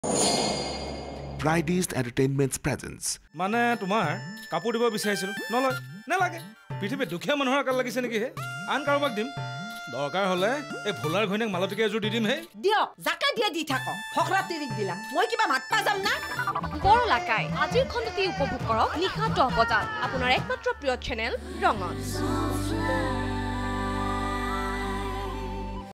Fridays Entertainment's presence. মানে তোমাৰ কাপোৰ দিব বিচাৰিছিলো নলয় নালাগে পৃথিৱীত দুখীয়া মানুহৰ আকাল লাগিছে নেকি হে আন কাৰোবাক দিম দৰকাৰ হলে এই ভোলাৰ ঘৈণীক মালতীকে এযোৰ দি দিম হে দিয়ক জাকে দিয়ে দি থাকক ফকৰা তিৰিক দিলা মই কিবা মাত পা যাম না বৰ লাকাই আজিৰ খণ্ডটি উপভোগ কৰক নিশা 10 বজাত আপোনাৰ একমাত্ৰ প্ৰিয় চেনেল ৰঙত